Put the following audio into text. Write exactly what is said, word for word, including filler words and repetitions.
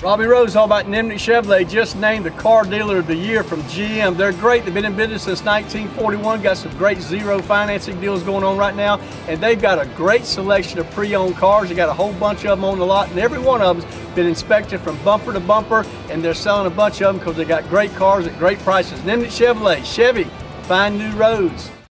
Robbie Rose, all about Nimnicht Chevrolet, just named the Car Dealer of the Year from G M. They're great. They've been in business since nineteen forty-one. Got some great zero financing deals going on right now. And they've got a great selection of pre-owned cars. They got a whole bunch of them on the lot, and every one of them's been inspected from bumper to bumper, and they're selling a bunch of them because they got great cars at great prices. Nimnicht Chevrolet, Chevy, find new roads.